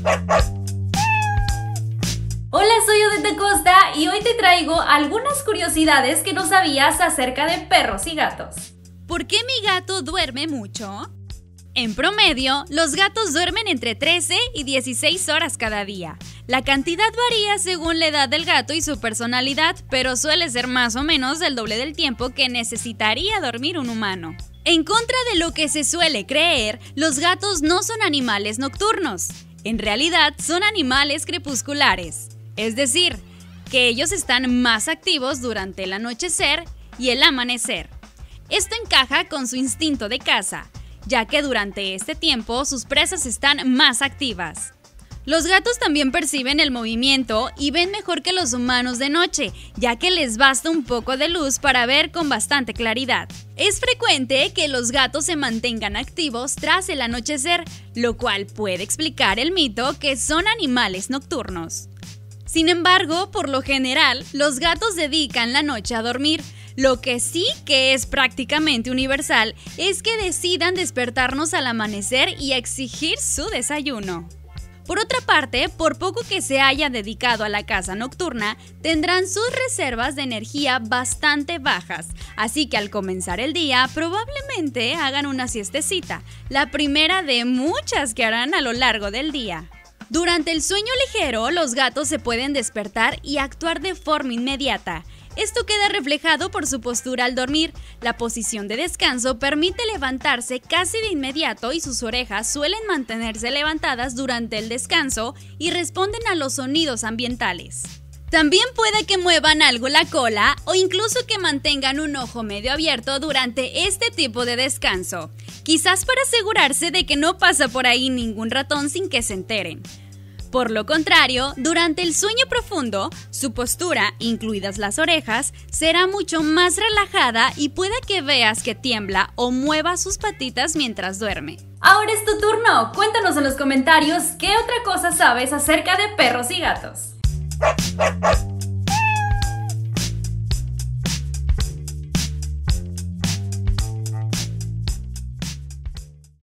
Hola, soy Odette Costa y hoy te traigo algunas curiosidades que no sabías acerca de perros y gatos. ¿Por qué mi gato duerme mucho? En promedio, los gatos duermen entre 13 y 16 horas cada día. La cantidad varía según la edad del gato y su personalidad, pero suele ser más o menos el doble del tiempo que necesitaría dormir un humano. En contra de lo que se suele creer, los gatos no son animales nocturnos. En realidad, son animales crepusculares. Es decir, que ellos están más activos durante el anochecer y el amanecer. Esto encaja con su instinto de caza, ya que durante este tiempo sus presas están más activas. Los gatos también perciben el movimiento y ven mejor que los humanos de noche, ya que les basta un poco de luz para ver con bastante claridad. Es frecuente que los gatos se mantengan activos tras el anochecer, lo cual puede explicar el mito que son animales nocturnos. Sin embargo, por lo general, los gatos dedican la noche a dormir. Lo que sí que es prácticamente universal es que decidan despertarnos al amanecer y exigir su desayuno. Por otra parte, por poco que se haya dedicado a la caza nocturna, tendrán sus reservas de energía bastante bajas, así que al comenzar el día probablemente hagan una siestecita, la primera de muchas que harán a lo largo del día. Durante el sueño ligero, los gatos se pueden despertar y actuar de forma inmediata. Esto queda reflejado por su postura al dormir. La posición de descanso permite levantarse casi de inmediato y sus orejas suelen mantenerse levantadas durante el descanso y responden a los sonidos ambientales. También puede que muevan algo la cola o incluso que mantengan un ojo medio abierto durante este tipo de descanso, quizás para asegurarse de que no pasa por ahí ningún ratón sin que se enteren. Por lo contrario, durante el sueño profundo, su postura, incluidas las orejas, será mucho más relajada y puede que veas que tiembla o mueva sus patitas mientras duerme. Ahora es tu turno. Cuéntanos en los comentarios qué otra cosa sabes acerca de perros y gatos.